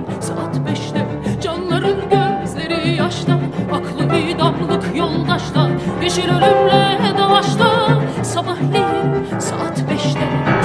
saat beşte, canların gözleri yaşta, aklı idamlık yoldaşta, yeşil ölümle dalaşta, sabahleyin saat beşte.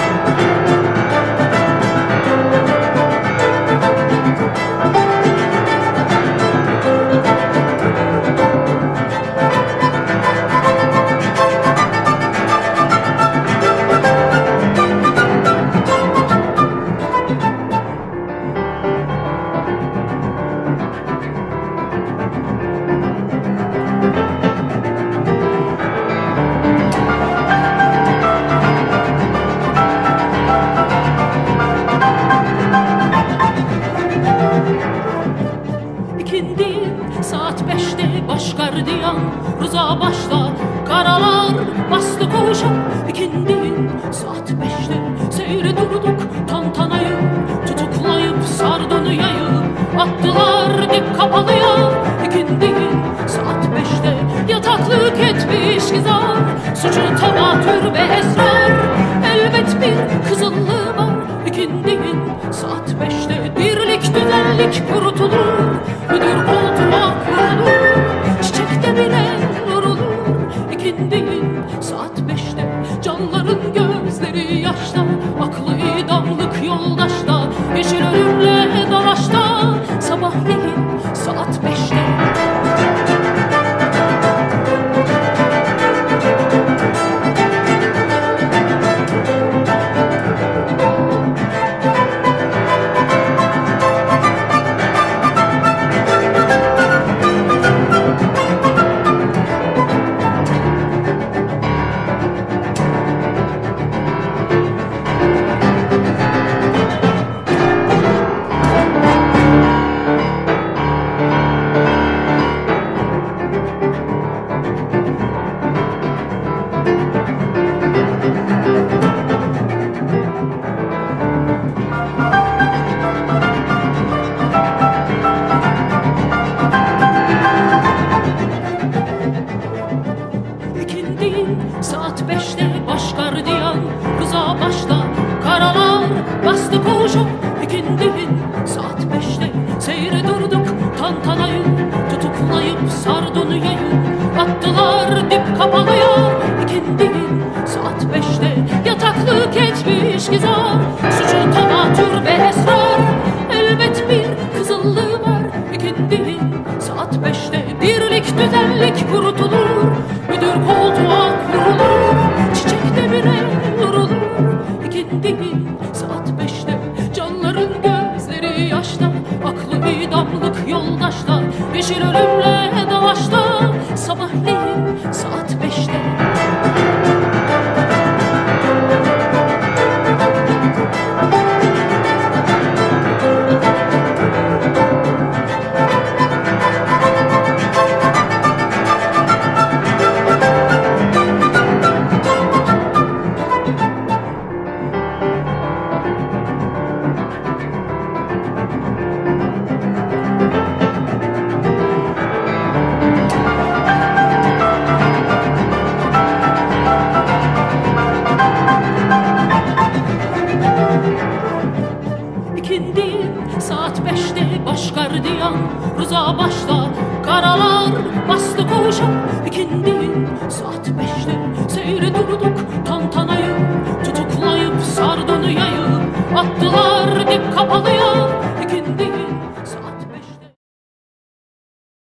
Saat beşte baş gardiyan Rıza başta, karalar bastı koğuşa. İkindin saat beşte seyre durduk tantanayı, tutuklayıp sardonu yayı, attılar dip kapalıya. İkindin saat beşte yataklık etmiş gizar, suçu tevatür ve esrar, elbet bir kızıllığı var. İkindin saat beşte dirlik düzenlik kurutulur, müdür koltuğa kurulur, çiçekte bile vurulur. İkindin saat beşte canların gözleri yaşta, aklı idamlık yoldaşta, yeşil ölümle dalaşta, sabahleyin saat beşte. Saat beşte baş gardiyan Rıza başta, karalar bastı koğuşa. İkindin saat beşte seyre durduk tantanayı, tutuklayıp sardonu yayı, attılar dip kapalıya. İkindin saat beşte yataklık etmiş gizar, suçu tevatür ve esrar, elbet bir kızıllığı var. İkindin saat beşte dirlik düzenlik kurutulur, müdür koltuğa kurulur, çiçekte bire vurulur. İkindin saat beşte canların gözleri yaşta, aklı idamlık yoldaşta, yeşil ölümle dalaşta, sabahleyin saat beşte. Saat beşte baş gardiyan Rıza başta, karalar bastı koğuşa. İkindin saat beşte seyre durduk